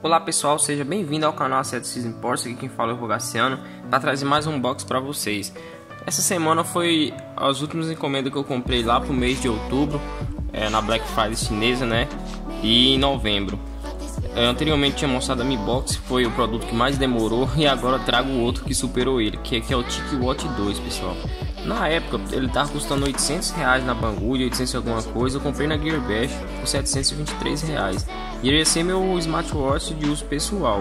Olá pessoal, seja bem-vindo ao canal A7X Imports, aqui quem fala é o Rogaciano, para trazer mais um box para vocês. Essa semana foi as últimas encomendas que eu comprei lá pro mês de outubro, na Black Friday chinesa, né? E em novembro. Anteriormente tinha mostrado a Mi Box, foi o produto que mais demorou, e agora trago o outro que superou ele, que é o TicWatch 2, pessoal. Na época ele tava custando R$800 na Banggood, 800 e alguma coisa. Eu comprei na Gearbest por R$723. E ele ia ser meu smartwatch de uso pessoal.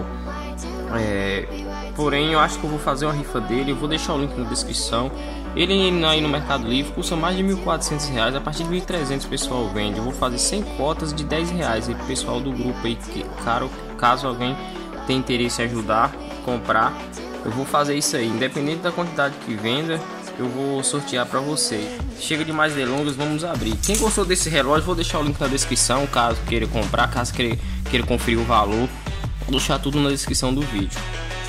Porém eu acho que eu vou fazer uma rifa dele. Eu vou deixar o link na descrição. Ele aí no Mercado Livre custa mais de R$1.400. A partir de R$1.300 o pessoal vende. Eu vou fazer 100 cotas de R$10 aí pro pessoal do grupo aí, que caso alguém tenha interesse em ajudar, comprar, eu vou fazer isso aí, independente da quantidade que venda. Eu vou sortear para vocês. Chega de mais delongas, vamos abrir. Quem gostou desse relógio, vou deixar o link na descrição, caso queira comprar, caso queira conferir o valor. Vou deixar tudo na descrição do vídeo.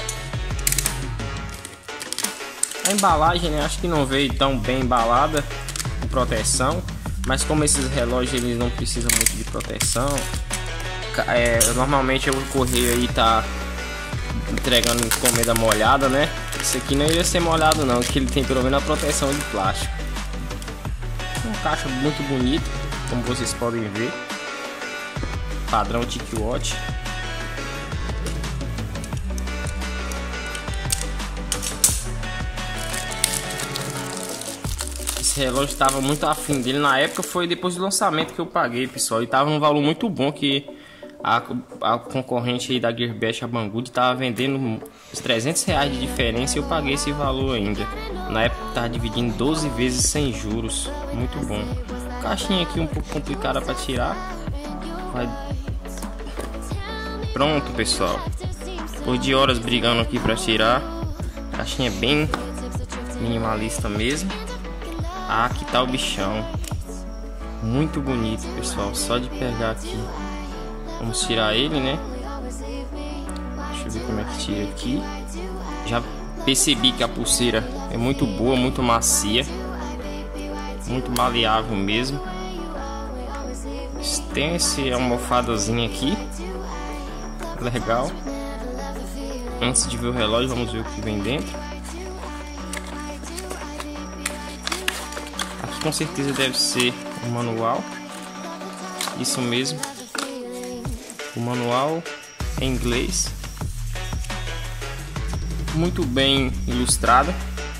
A embalagem, né, acho que não veio tão bem embalada, com proteção. Mas como esses relógios eles não precisam muito de proteção, normalmente o correio aí tá entregando encomenda molhada, né? Esse aqui não iria ser molhado não, que ele tem pelo menos a proteção de plástico. Uma caixa muito bonita, como vocês podem ver, padrão TicWatch. Esse relógio estava muito afim dele na época, foi depois do lançamento que eu paguei, pessoal, e tava num valor muito bom, que a concorrente aí da Gearbest, a Banggood, tava vendendo uns R$300 de diferença e eu paguei esse valor ainda. Na época tava dividindo 12 vezes sem juros, muito bom. Caixinha aqui um pouco complicada para tirar. Pronto, pessoal. Depois de horas brigando aqui para tirar, caixinha bem minimalista mesmo. Aqui tá o bichão, muito bonito, pessoal. Só de pegar aqui, vamos tirar ele, né? Deixa eu ver como é que tira aqui. Já percebi que a pulseira é muito boa, muito macia, muito maleável mesmo. Tem esse almofadazinho aqui, legal. Antes de ver o relógio, vamos ver o que vem dentro. Aqui com certeza deve ser o manual. Isso mesmo. O manual em inglês, muito bem ilustrado.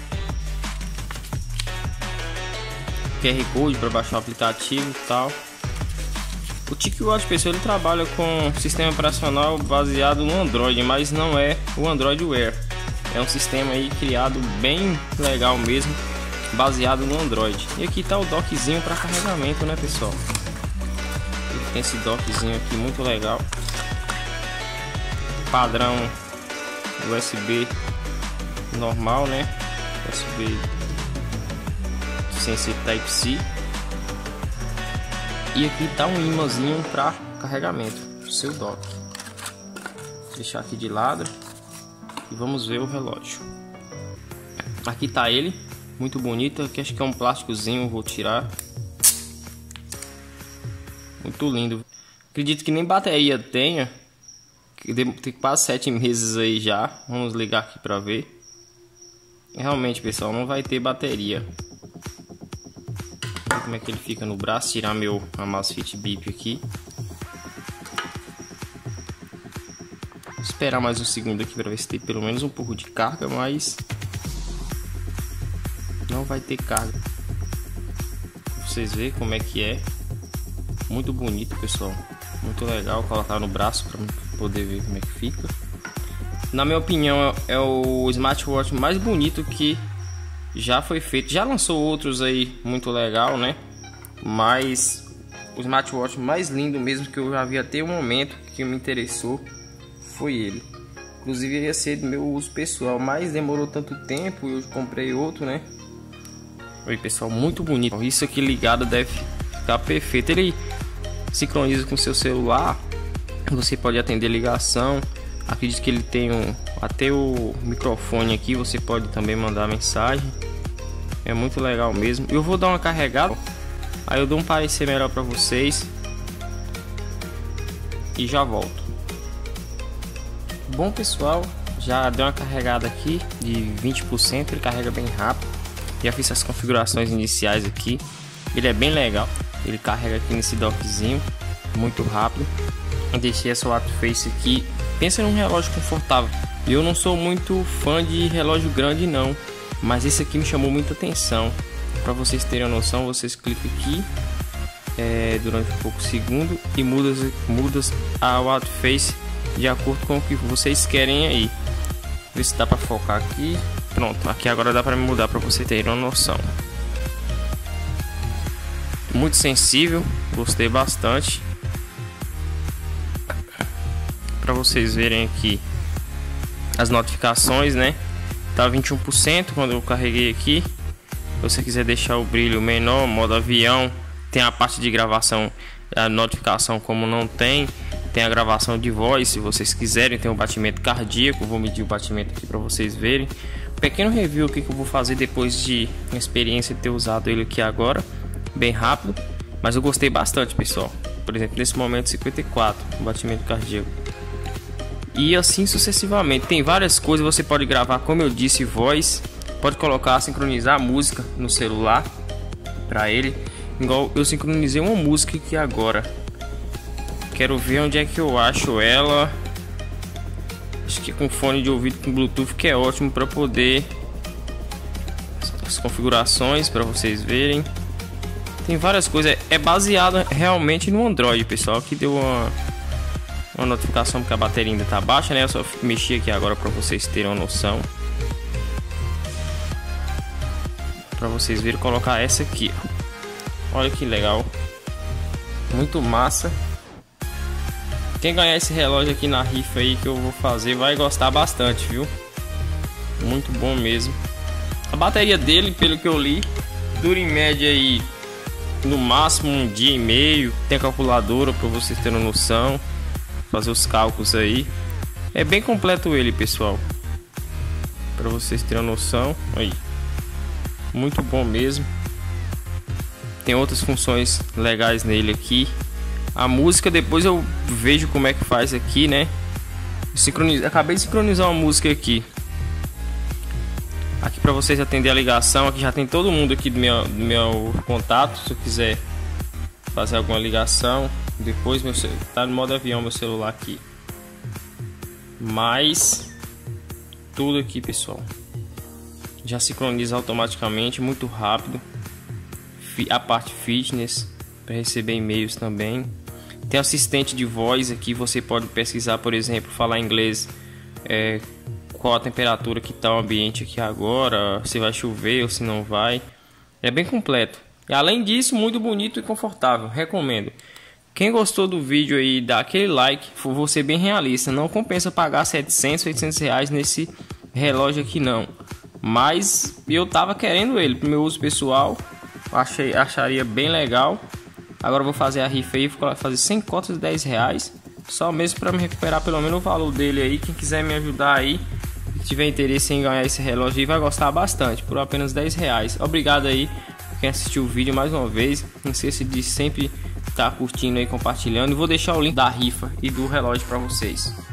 QR Code para baixar o aplicativo e tal. O TicWatch, pessoal, ele trabalha com sistema operacional baseado no Android, mas não é o Android Wear. É um sistema aí criado bem legal mesmo, baseado no Android. E aqui tá o dockzinho para carregamento, né, pessoal? Tem esse dockzinho aqui muito legal, padrão USB normal, né? USB sem ser Type-C. E aqui tá um imãzinho para carregamento do seu dock. Vou deixar aqui de lado e vamos ver o relógio. Aqui tá ele, muito bonito. Aqui acho que é um plásticozinho, vou tirar. Muito lindo. Acredito que nem bateria tenha. Tem quase 7 meses aí já. Vamos ligar aqui para ver. Realmente, pessoal, não vai ter bateria. Vou ver como é que ele fica no braço. Tirar meu Amazfit Bip aqui. Vou esperar mais um segundo aqui para ver se tem pelo menos um pouco de carga, mas não vai ter carga. Pra vocês verem como é que é. Muito bonito, pessoal, muito legal. Colocar no braço para poder ver como é que fica. Na minha opinião, é o smartwatch mais bonito que já foi feito. Já lançou outros aí muito legal, né? Mas o smartwatch mais lindo mesmo que eu já vi até o momento, que me interessou, foi ele. Inclusive ia ser do meu uso pessoal, mas demorou tanto tempo, eu comprei outro, né? Oi, pessoal, muito bonito. Isso aqui ligado deve ficar perfeito. Ele sincroniza com seu celular, você pode atender ligação. Acredito que ele tem até o microfone aqui, você pode também mandar mensagem. É muito legal mesmo. Eu vou dar uma carregada, aí eu dou um parecer melhor para vocês e já volto. Bom pessoal, já deu uma carregada aqui de 20%, ele carrega bem rápido. Já fiz as configurações iniciais aqui. Ele é bem legal, ele carrega aqui nesse dockzinho muito rápido. Eu deixei essa watch face aqui. Pensa num relógio confortável. Eu não sou muito fã de relógio grande não, mas esse aqui me chamou muita atenção. Para vocês terem uma noção, vocês clicam aqui durante poucos segundos e muda a watch face de acordo com o que vocês querem aí. Ver se dá para focar aqui. Pronto, aqui agora dá para mudar para você ter uma noção. Muito sensível, gostei bastante. Para vocês verem aqui as notificações, né? Tá 21% quando eu carreguei aqui. Se você quiser deixar o brilho menor, modo avião, tem a parte de gravação, a notificação como não tem. Tem a gravação de voz, se vocês quiserem. Tem o batimento cardíaco, vou medir o batimento aqui para vocês verem. Pequeno review aqui que eu vou fazer depois de uma experiência de ter usado ele aqui agora, bem rápido, mas eu gostei bastante, pessoal. Por exemplo, nesse momento 54 o batimento cardíaco. E assim sucessivamente. Tem várias coisas, você pode gravar, como eu disse, voz, pode colocar, sincronizar a música no celular para ele. Igual eu sincronizei uma música aqui agora. Quero ver onde é que eu acho ela. Acho que com fone de ouvido com Bluetooth, que é ótimo para poder as configurações para vocês verem. Tem várias coisas. É baseado realmente no Android, pessoal. Aqui deu uma notificação porque a bateria ainda tá baixa, né? Eu só mexi aqui agora para vocês terem uma noção. Para vocês verem, colocar essa aqui. Olha que legal. Muito massa. Quem ganhar esse relógio aqui na rifa aí que eu vou fazer vai gostar bastante, viu? Muito bom mesmo. A bateria dele, pelo que eu li, dura em média aí no máximo um dia e meio. Tem a calculadora para vocês terem noção, fazer os cálculos aí. É bem completo ele, pessoal, para vocês terem noção. Aí, muito bom mesmo. Tem outras funções legais nele aqui. A música depois eu vejo como é que faz aqui, né? Acabei de sincronizar uma música aqui. Aqui para vocês atender a ligação. Aqui já tem todo mundo aqui do meu contato. Se eu quiser fazer alguma ligação, depois tá no modo avião meu celular aqui. Mas tudo aqui, pessoal, já sincroniza automaticamente, muito rápido. A parte fitness para receber e-mails também. Tem assistente de voz aqui, você pode pesquisar, por exemplo, falar inglês, qual a temperatura que está o ambiente aqui agora, se vai chover ou se não vai. É bem completo. E além disso, muito bonito e confortável, recomendo. Quem gostou do vídeo aí, dá aquele like, vou ser bem realista, não compensa pagar 700, 800 reais nesse relógio aqui não. Mas eu tava querendo ele para o meu uso pessoal, acharia bem legal. Agora eu vou fazer a rifa aí, vou fazer 100 cotas de 10 reais. Só mesmo para me recuperar pelo menos o valor dele aí. Quem quiser me ajudar aí, se tiver interesse em ganhar esse relógio aí, vai gostar bastante, por apenas 10 reais. Obrigado aí por quem assistiu o vídeo mais uma vez. Não esqueça de sempre estar curtindo aí, compartilhando. E vou deixar o link da rifa e do relógio para vocês.